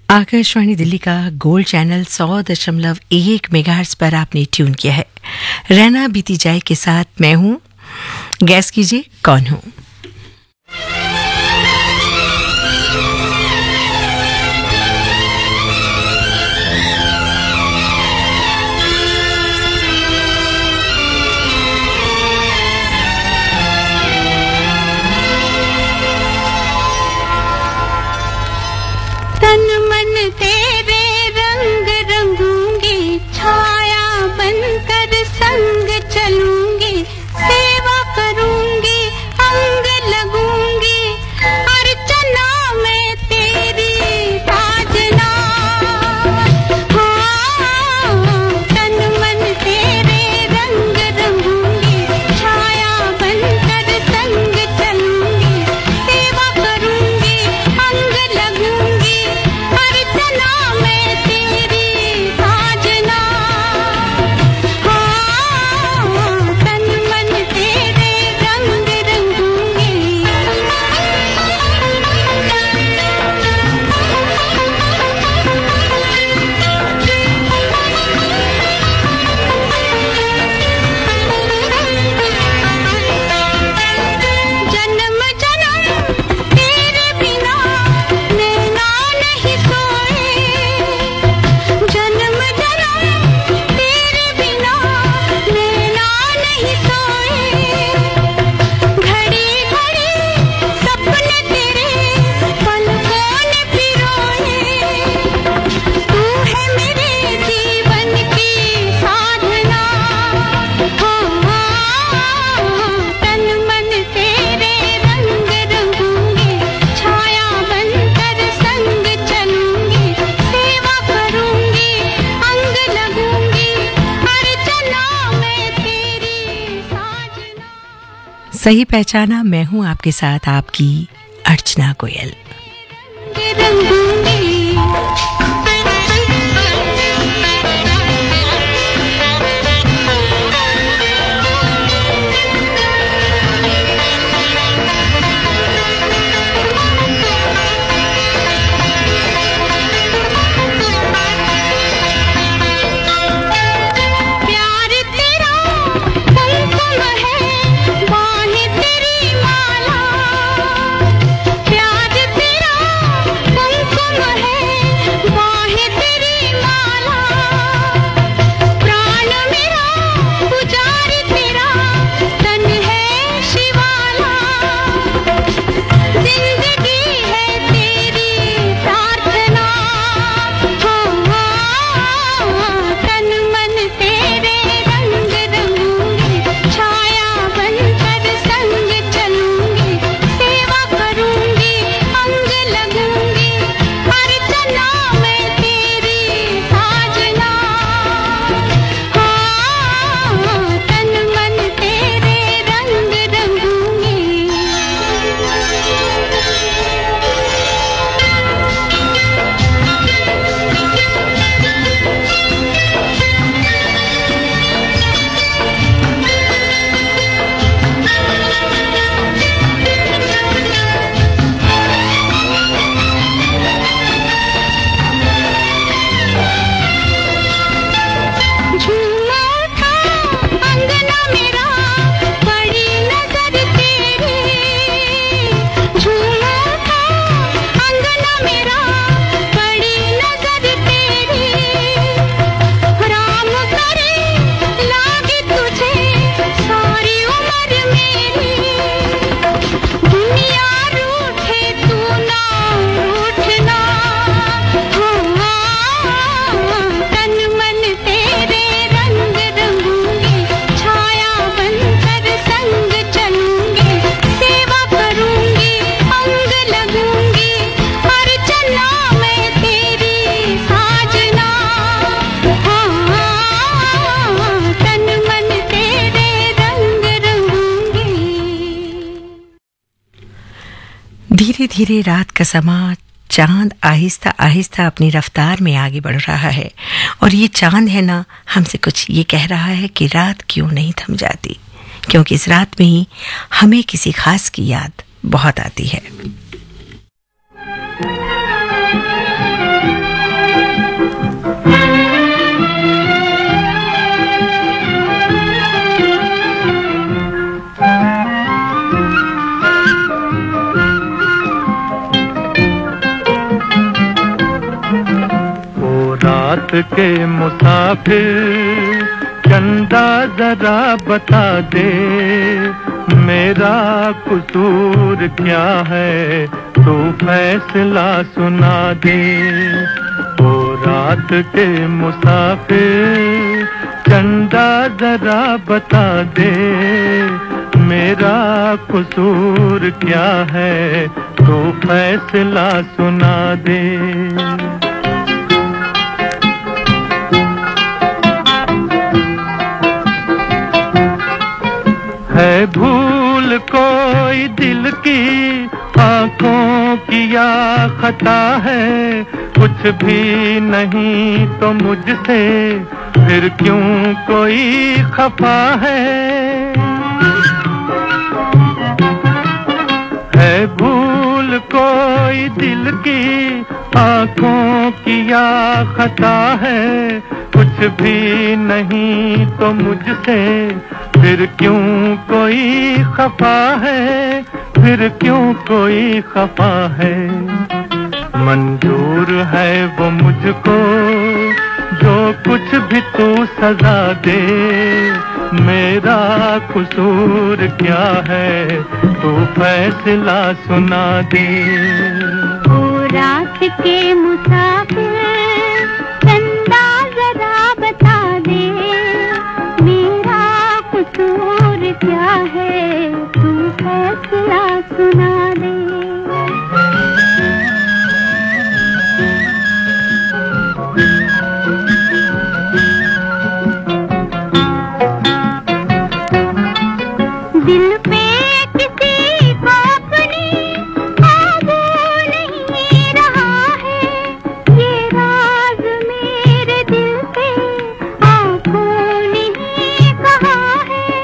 आकाशवाणी दिल्ली का gold channel 100.1 megahertz पर आपने ट्यून किया है। रहना बीती जाए के साथ मैं हूं। गैस कीजिए कौन हूं। सही पहचाना, मैं हूं आपके साथ आपकी अर्चना गोयल। धीरे धीरे रात का समा, चांद आहिस्ता आहिस्ता अपनी रफ्तार में आगे बढ़ रहा है और ये चांद है ना, हमसे कुछ ये कह रहा है कि रात क्यों नहीं थम जाती, क्योंकि इस रात में ही हमें किसी खास की याद बहुत आती है। रात के मुसाफिर चंदा जरा बता दे, मेरा कसूर क्या है तू फैसला सुना दे। ओ रात के मुसाफिर चंदा जरा बता दे, मेरा कसूर क्या है तू फैसला सुना दे। है भूल कोई दिल की आंखों की या खता है, कुछ भी नहीं तो मुझसे फिर क्यों कोई खफा है भूल कोई दिल की आंखों की या खता है, कुछ भी नहीं तो मुझसे फिर क्यों कोई खफा है, फिर क्यों कोई खफा है। मंजूर है वो मुझको जो कुछ भी तू सजा दे, मेरा कसूर क्या है तू फैसला सुना दे। ओ रात के मुसाफिर चंदा जरा बता दे, मेरा कसूर क्या है तू फैसला सुना दे। दिल पे किसी को अपनी काबू नहीं रहा है, ये राज मेरे दिल पे आंखों ने ही कहा है।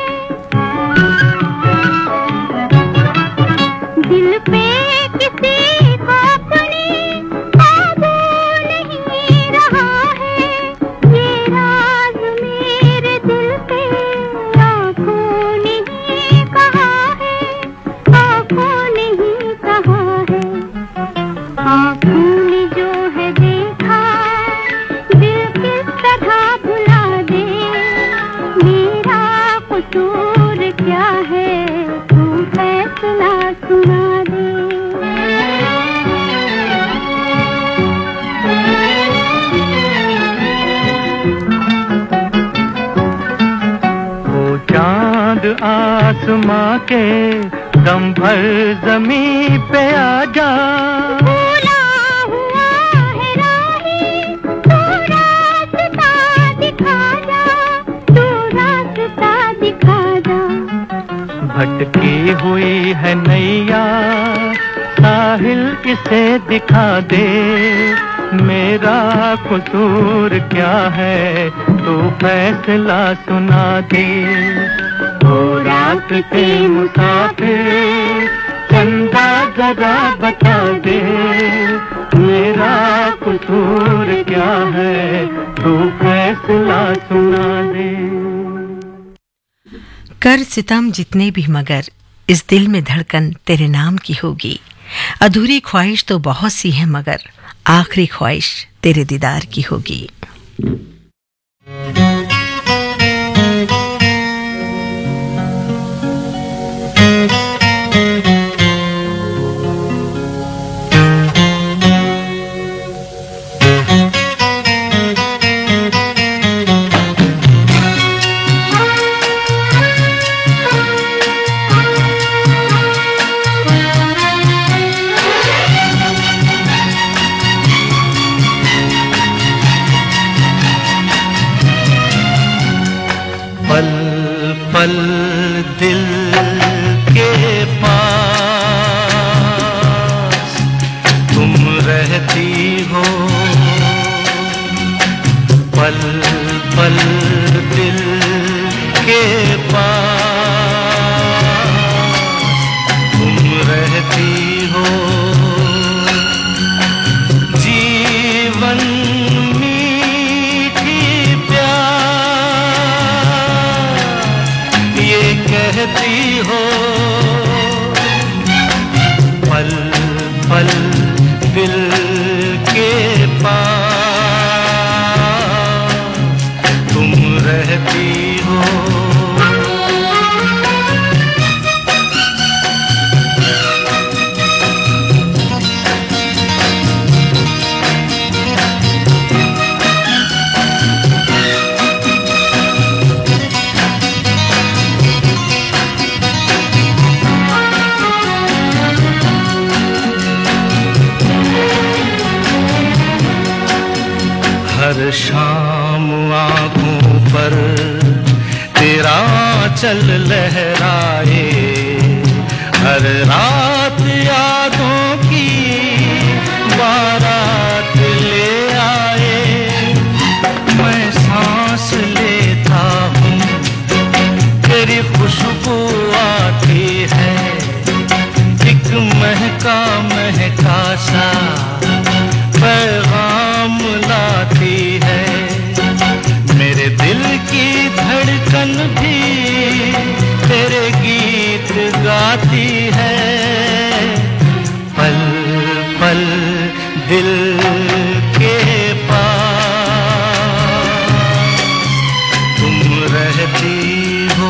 दिल पे किसी को अपनी काबू नहीं रहा है, ये राज मेरे दिल पे आंखों ने ही कहा है, आंखों ने ही कहा है। आंखों ने जो है देखा दिल किस तरह भुला दे, मेरा कसूर क्या है तू फैसला सुना दे। वो चांद आसमां के दम भर जमीन पे आ जा, भूला हुआ है राही तू रास्ता दिखा जा, तू रास्ता दिखा जा। भटकी हुई है नैया साहिल इसे दिखा दे, मेरा कसूर क्या है तू फैसला सुना दे। ओ रात के मुसाफिर चंदा जरा बता दे, मेरा कसूर क्या है तू फैसला सुना दे। कर सितम जितने भी मगर इस दिल में धड़कन तेरे नाम की होगी, अधूरी ख्वाहिश तो बहुत सी है मगर आखिरी ख्वाहिश तेरे दीदार की होगी। पल पल दिल के पास तुम रहती हो, पल पल दिल के पास तुम रहती हो। जीवन मीठी प्यास ये कहती हो, पल पल दिल के पास रहती हो। हर शाम आँखों पर तेरा आँचल लहराए, हर रात यादों की बारात ले आए। मैं सांस लेता हूँ तेरी खुशबू आती है, एक महका महका सा पैगाम लाती है। मेरे दिल की धड़कन भी तेरे गीत गाती है। पल पल दिल के पास तुम रहती हो।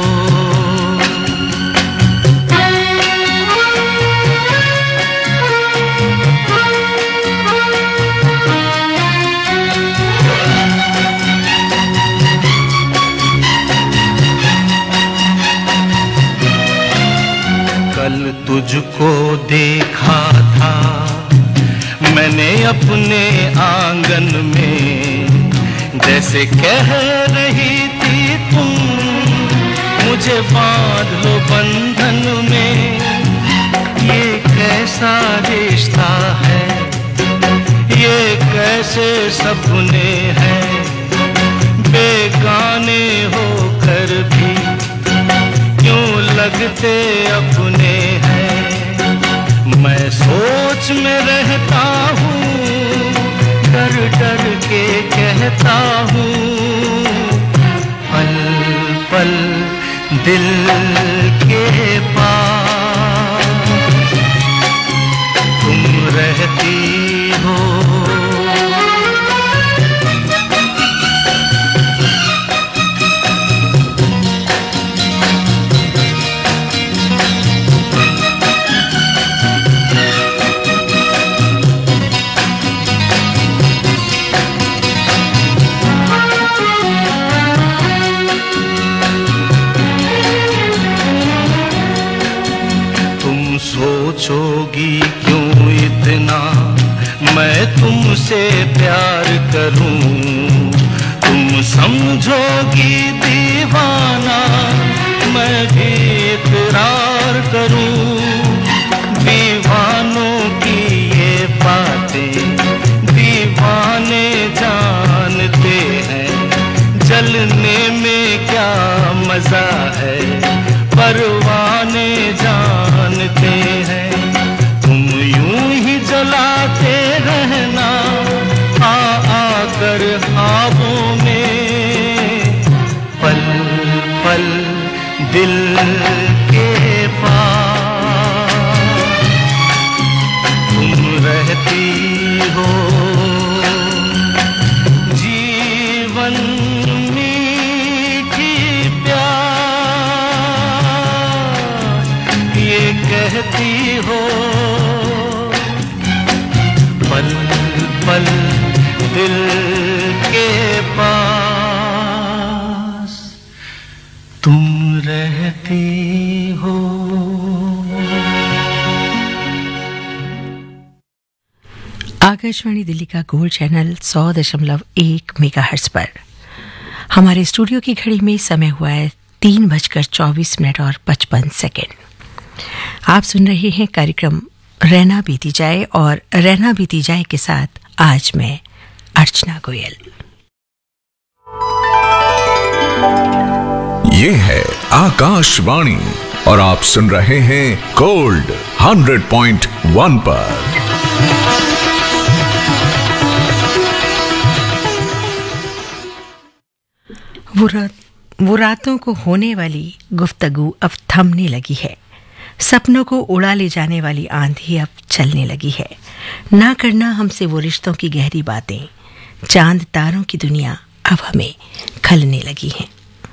कल तुझको देखा था मैंने अपने आंगन में, जैसे कह रही थी तुम मुझे बांध लो बंधन में। ये कैसा रिश्ता है, ये कैसे सपने हैं, बेगाने होकर भी क्यों लगते अपने हैं। मैं सोच में रहता हूँ, डर डर के कहता हूँ, पल पल दिल के पास तुम रहती हो। सोचोगी क्यों इतना मैं तुमसे प्यार करूं, तुम समझोगी दीवाना मैं भी इकरार करूं। दीवानों की ये बातें दीवाने जानते हैं, जलने में क्या मजा है परवाने जानते हैं। तुम यूं ही जलाते रहना आ आकर ख्वाबों में, पल पल दिल के पास तुम रहती हो। जीवन कहती हो, पल पल दिल के पास तुम रहती हो। आकाशवाणी दिल्ली का गोल्ड चैनल 100.1 मेगाहर्ट्ज पर हमारे स्टूडियो की घड़ी में समय हुआ है 3:24 और 55। आप सुन रहे हैं कार्यक्रम रहना बीती जाए, और रहना बीती जाए के साथ आज मैं अर्चना गोयल। ये है आकाशवाणी और आप सुन रहे हैं गोल्ड 100.1 पर। वो रातों को होने वाली गुफ्तगू अब थमने लगी है, सपनों को उड़ा ले जाने वाली आंधी अब चलने लगी है। ना करना हमसे वो रिश्तों की गहरी बातें, चांद तारों की दुनिया अब हमें खलने लगी है।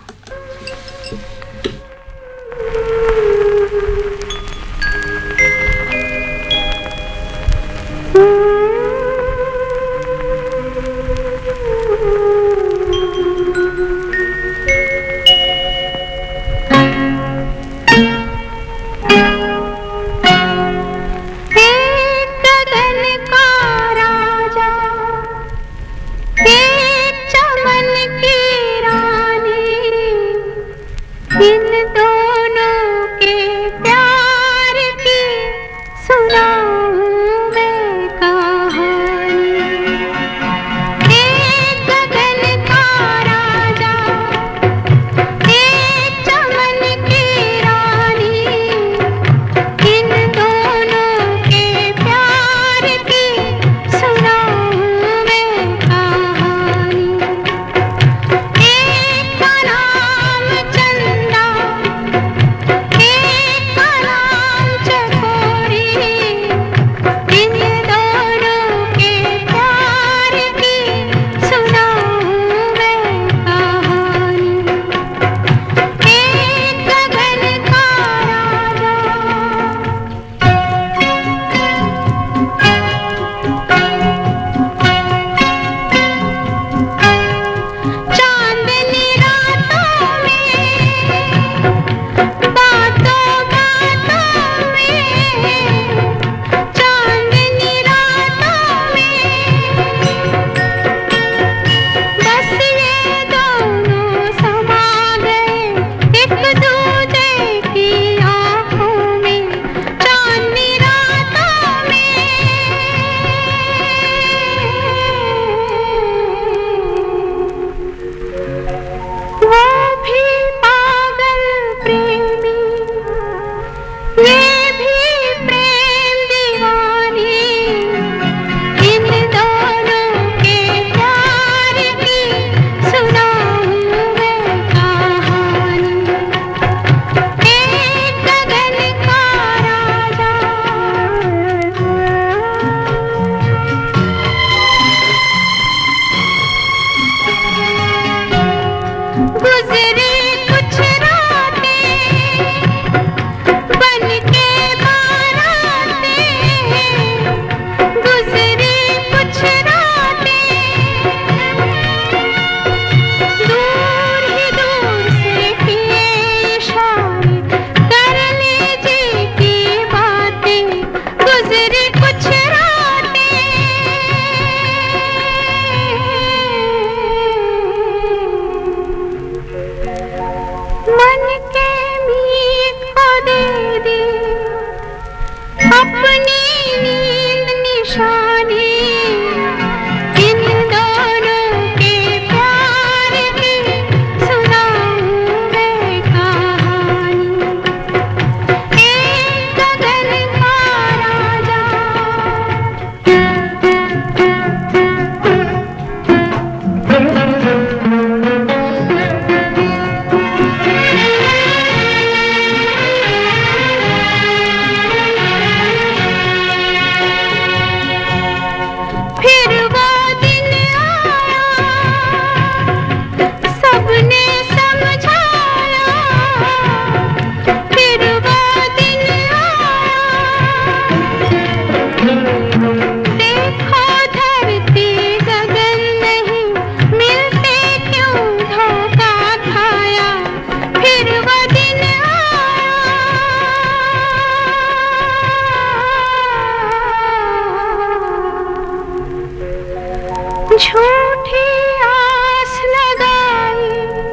झूठी आस लगाई,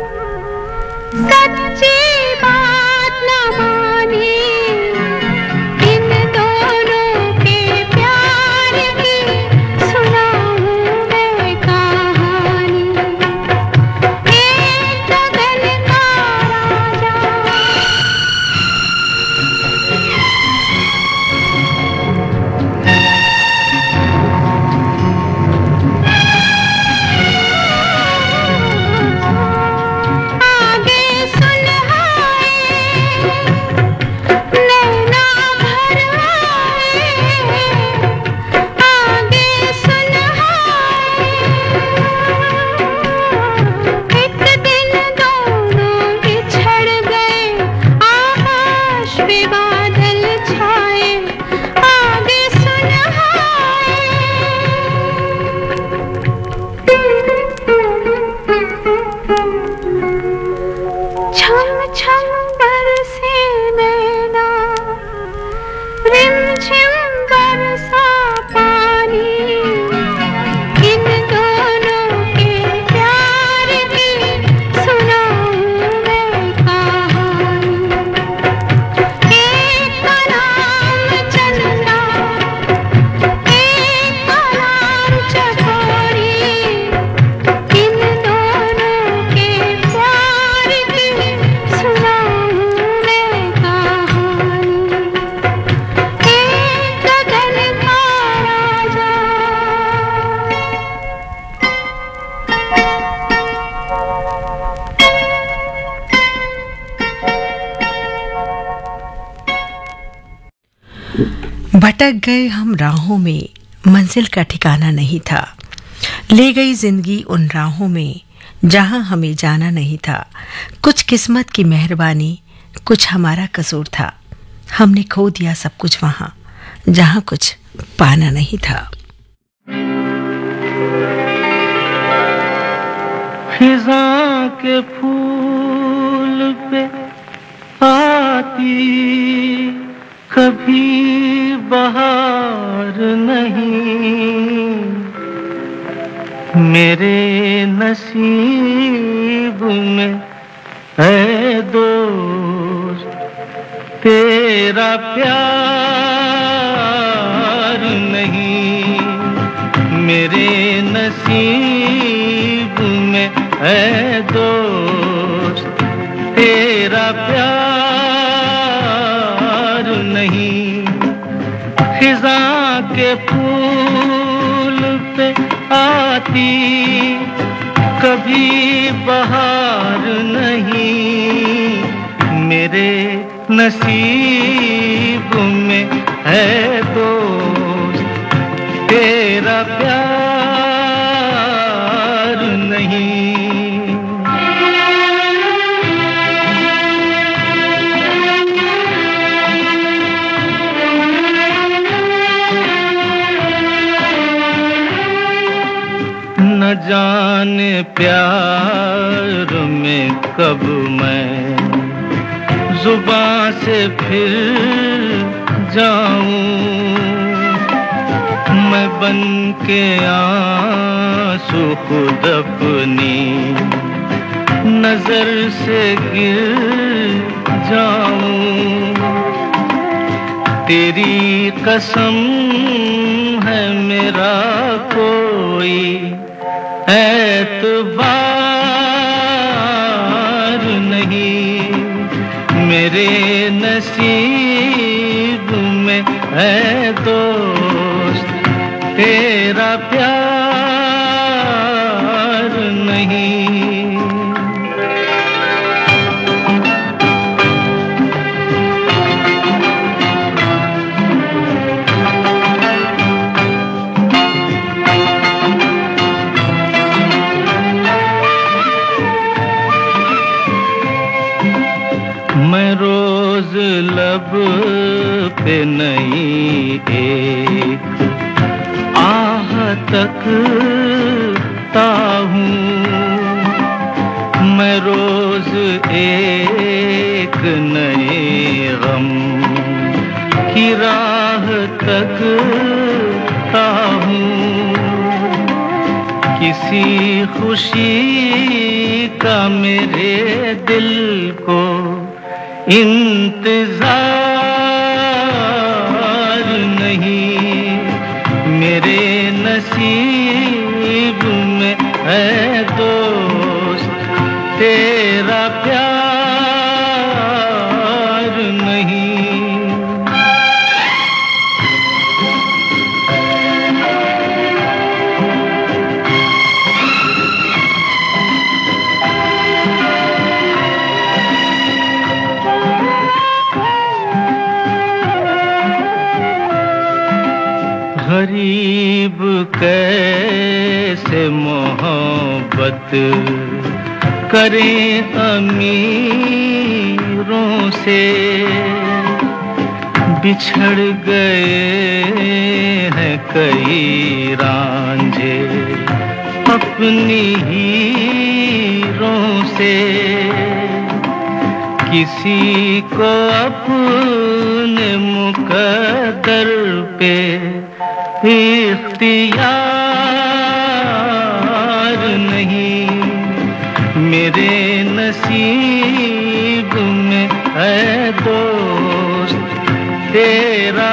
सच्ची बात न मानी, इन दोनों के प्यार की सुनाऊं मैं कहानी। एक गगन का राजा, आगे सुन हाय, नैना भर आए, आगे सुन हाय, एक दिन दोनों बिछड़ गए, आकाश पे बादल छाए, आगे सुन छम छम बरसे नैना, रिमझिम बरसा पानी, इन दोनों के प्यार की सुनाऊं मैं कहानी। एक का नाम चंदा, एक का नाम चकोरी, इन दोनों के प्यार की सुनाऊं मैं कहानी। एक गगन का राजा, भटक गए हम राहों में, मंजिल का ठिकाना नहीं था। ले गई जिंदगी उन राहों में जहां हमें जाना नहीं था। कुछ किस्मत की मेहरबानी, कुछ हमारा कसूर था। हमने खो दिया सब कुछ वहां जहां कुछ पाना नहीं था। खिजा के फूल पे आती कभी बहार नहीं, मेरे नसीब में है दोस्त तेरा प्यार नहीं, मेरे नसीब में है दोस्त तेरा प्यार नहीं। खिजा के फूल पे आती कभी बहार नहीं, मेरे नसीब में है दोस्त तेरा प्यार नहीं। न जाने प्यार में कब मैं जुबां से फिर जाऊं, मैं बन के आंसू खुद अपनी नजर से गिर जाऊं। तेरी कसम है मेरा कोई एतबार नहीं, मेरे नसीब में है दोस्त तेरा प्यार नहीं। मैं रोज लब पे नई एक आह तकता हूँ, मैं रोज एक नए गम की राह तकता हूँ। किसी खुशी का मेरे दिल को इंतजार नहीं, मेरे नसीब में है दोस्त तेरा प्यार नहीं। गरीब कैसे मोहब्बत करें अमीरों से, बिछड़ गए हैं कई रांझे अपनी हीरों से। किसी को अपने मुकद्दर पे इख्तियार नहीं, मेरे नसीब में है दोस्त तेरा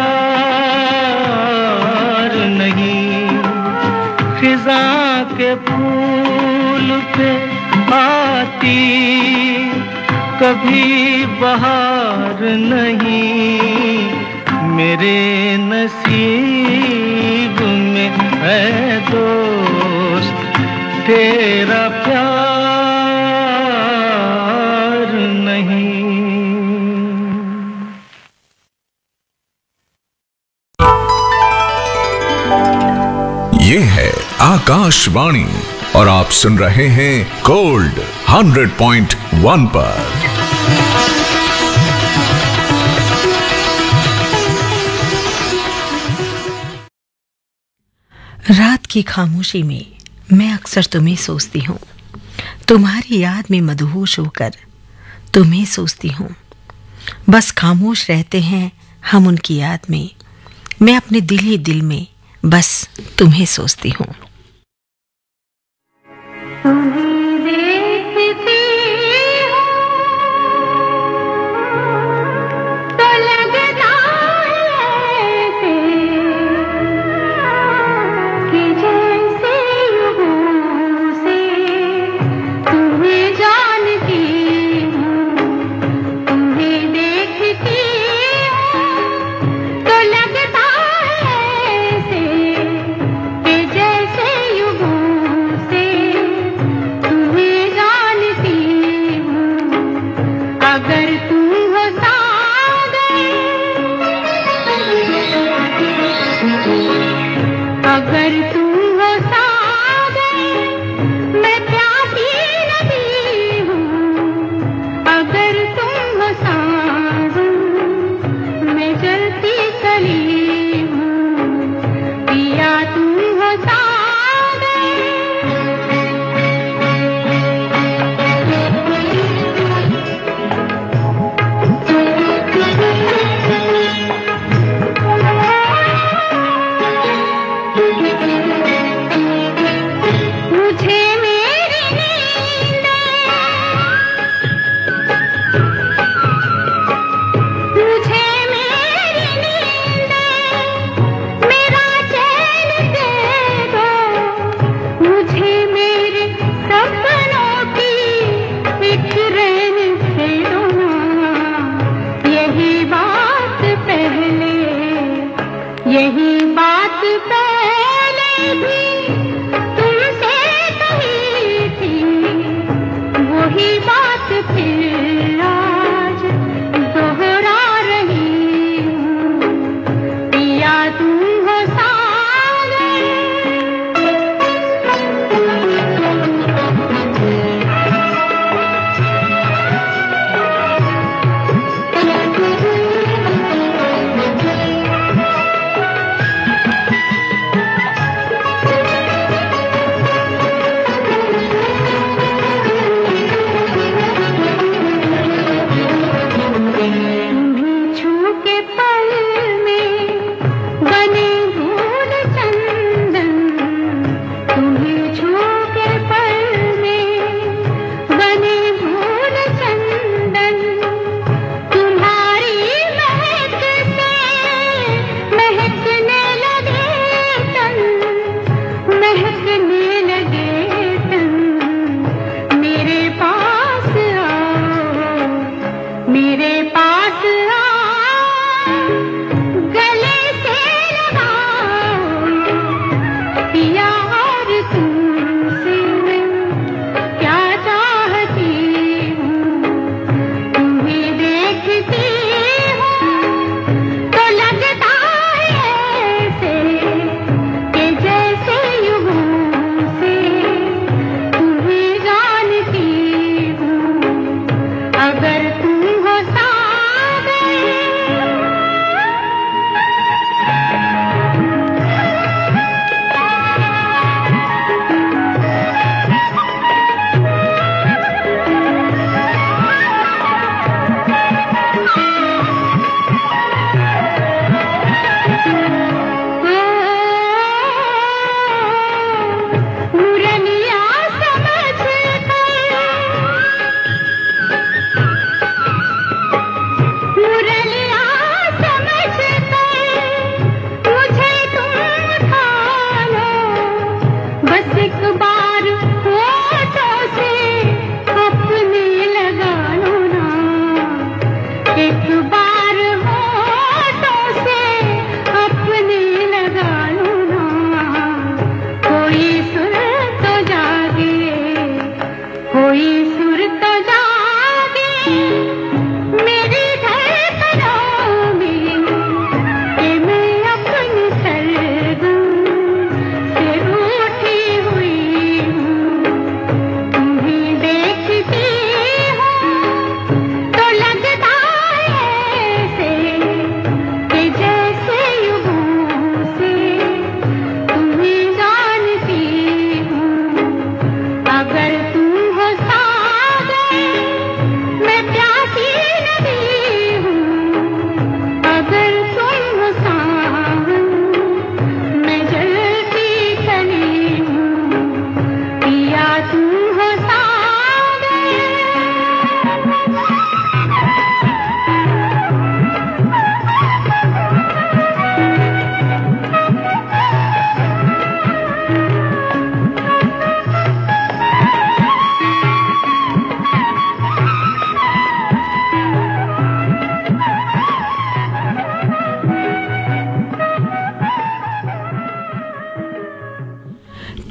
प्यार नहीं। खिज़ा के फूल पे आती कभी बहार नहीं, मेरे नसीब में है दोस्त तेरा प्यार नहीं। ये है आकाशवाणी और आप सुन रहे हैं गोल्ड 100.1 पर। रात की खामोशी में मैं अक्सर तुम्हें सोचती हूँ, तुम्हारी याद में मदहोश होकर तुम्हें सोचती हूँ। बस खामोश रहते हैं हम उनकी याद में, मैं अपने दिल ही दिल में बस तुम्हें सोचती हूँ।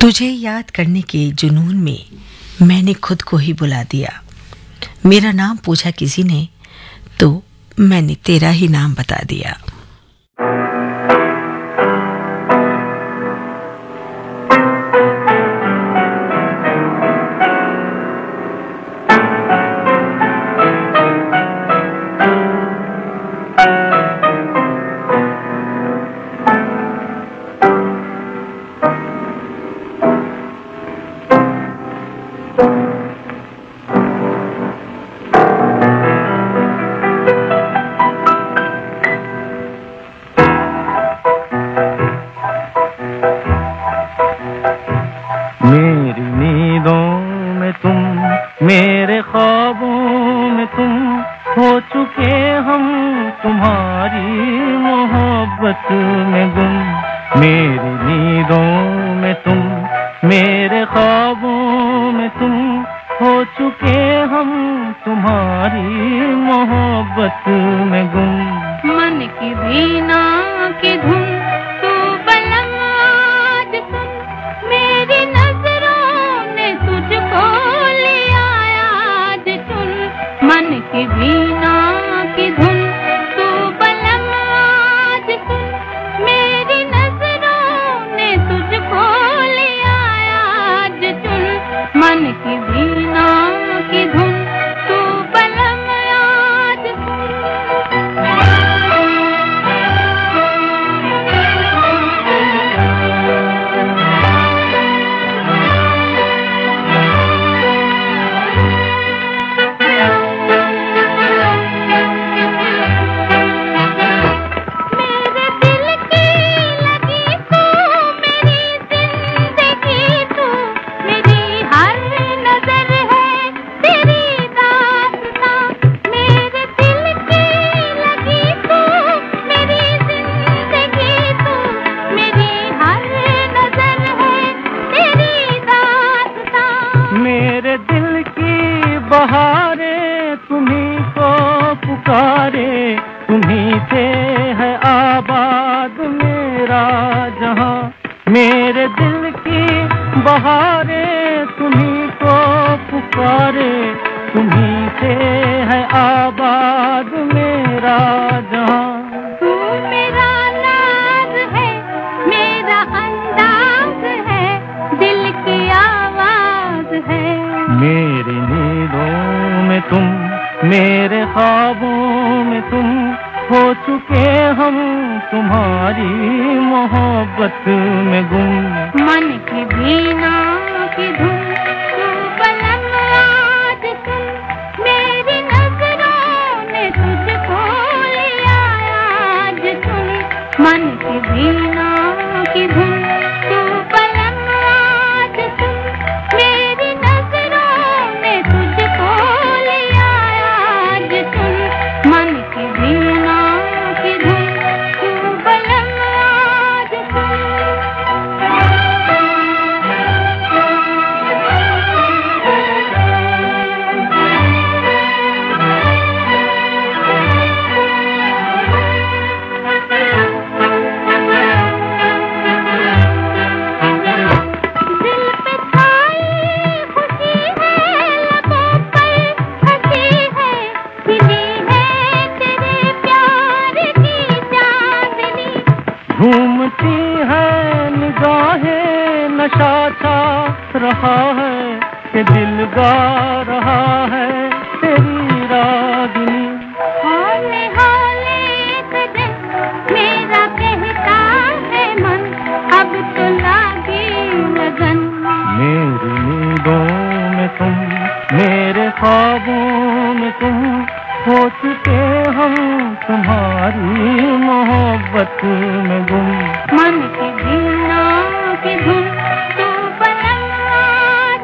तुझे याद करने के जुनून में मैंने खुद को ही बुला दिया। मेरा नाम पूछा किसी ने तो मैंने तेरा ही नाम बता दिया। मेरी नींदों में तुम, मेरे ख्वाबों में तुम, हो चुके हम तुम्हारी मोहब्बत में गुम। मेरी नींदों में तुम, मेरे ख्वाबों में तुम, हो चुके हम तुम्हारी मोहब्बत में गुम। मन की वीणा की धुन तू बलम आज सुन, मेरी नजरों ने तुझको लिया आज चुन। मन की वीणा की धुन तू बलम आज सुन, मेरी नजरों ने तुझको लिया आज चुन। मन की वीणा की धुन तू बलम आज बहारे तुम्हीं को पुकारे, तुम्हीं से है आबाद मेरा जहां। मेरे दिल की बहारे तुम्हीं को पुकारे, तुम्हीं से है आबाद मेरा जहां। तू मेरा नाज है, मेरा अंदाज है, दिल की आवाज है। मेरी नींदों में तुम, मेरे ख्वाबों में तुम, हो चुके हम तुम्हारी मोहब्बत में गुम। मन की वीणा की धुन तू बलम आज सुन, मेरी नजरों ने तुझको लिया आज चुन। मन की वीणा की धुन तू बलम आज सुन, मेरी नजरों ने तुझको लिया आज चुन। मन की वीणा की धुन तू बलम आज सुन। घूमती है निगाहें, नशा छा रहा है कि दिल गा रहा है तेरी रागिनी। हौले हौले सजन मेरा कहता है मन, अब तो लागी लगन। मेरी नींदों में तुम, मेरे ख्वाबों में तुम, हो चुके हम तुम्हारी मोहब्बत में गुम। मन की वीणा की धुन तू बलम आज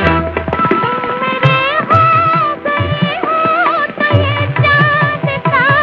सुन।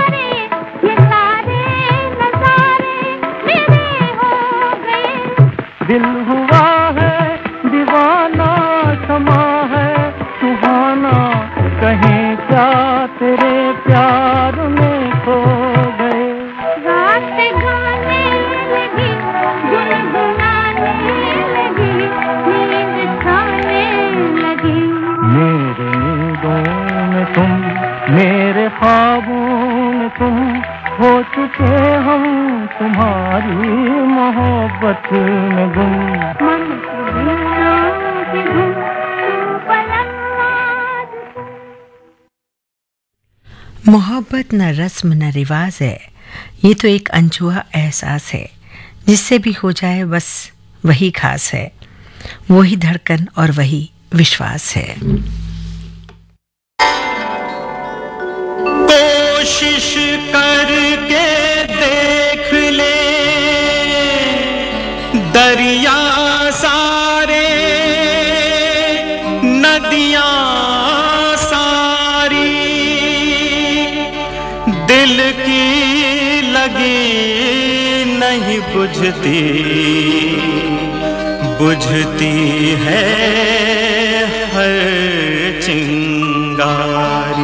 मेरे ख्वाबों में तुम हो चुके, हम तुम्हारी मोहब्बत में गुम। मन की दुनिया की धुन तू पलंग। मोहब्बत न रस्म न रिवाज है, ये तो एक अनछुआ एहसास है, जिससे भी हो जाए बस वही खास है, वही धड़कन और वही विश्वास है। कोशिश करके देख ले दरिया सारे, नदियां सारी, दिल की लगी नहीं बुझती, बुझती है हर चिंगारी।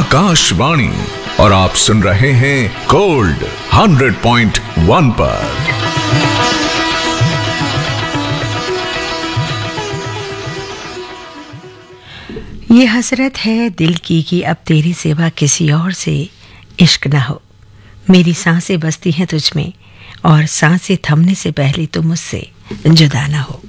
आकाशवाणी और आप सुन रहे हैं गोल्ड 100.1 पर। ये हसरत है दिल की कि अब तेरी सिवा किसी और से इश्क ना हो। मेरी सांसें बसती हैं तुझ में और सांसें थमने से पहले तो मुझसे जुदा ना हो।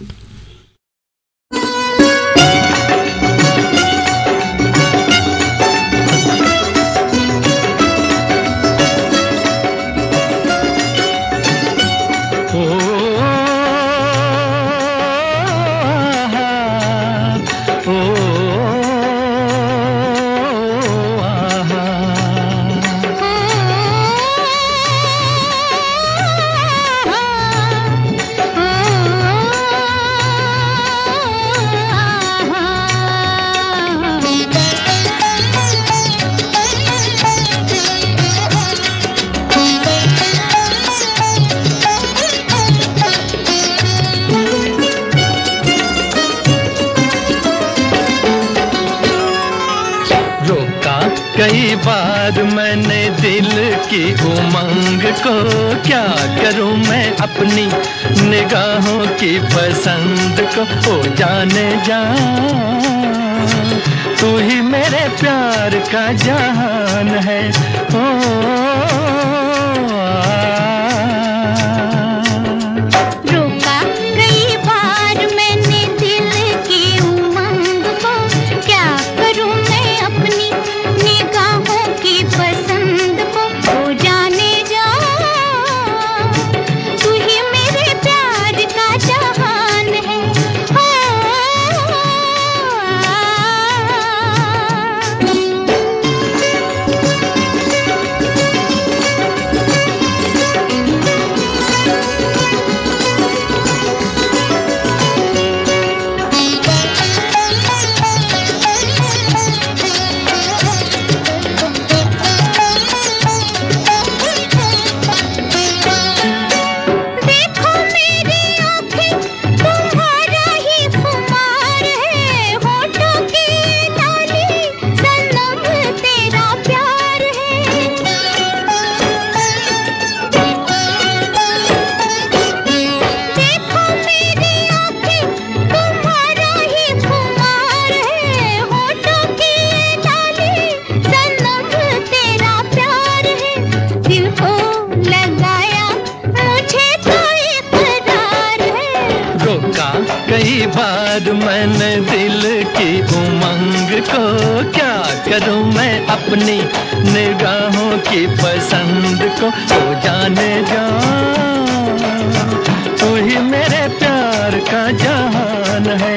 कई बार मैंने दिल की उमंग को, क्या करूं मैं अपनी निगाहों की पसंद को। ओ जाने जा तू ही मेरे प्यार का जहान है। रोका कई बार मैंने दिल की उमंग को, क्या करूं मैं अपनी निगाहों की पसंद को। ओ जाने जा तू ही मेरे प्यार का जहान है। कई बार मैंने दिल की उमंग को, क्या करूं मैं अपनी निगाहों की पसंद को। ओ जाने जा तू ही मेरे प्यार का जहान है।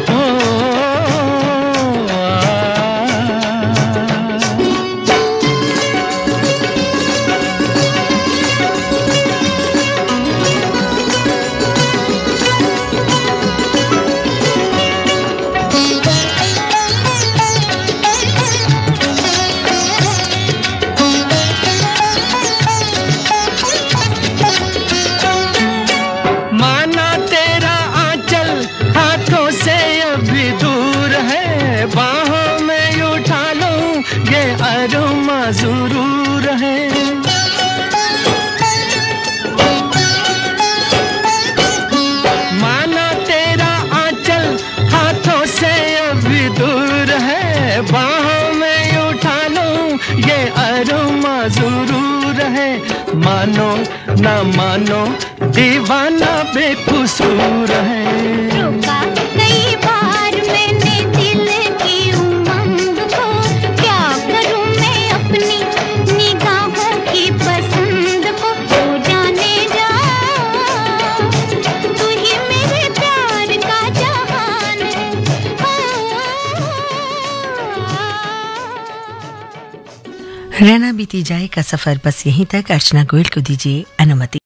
जरूर है माना तेरा आंचल हाथों से अभी दूर है। बाहों में उठा लूं ये अरुमा जरूर है। मानो ना मानो दीवाना बेकसूर है। रोका कई बार मैंने दिल की उमंग को, क्या करूं मैं अपनी निगाहों की पसंद को। ओ जाने जा तू ही मेरे प्यार का जहान है। रहना बीती जाए का सफर बस यहीं तक। अर्चना गोयल को दीजिए अनुमति।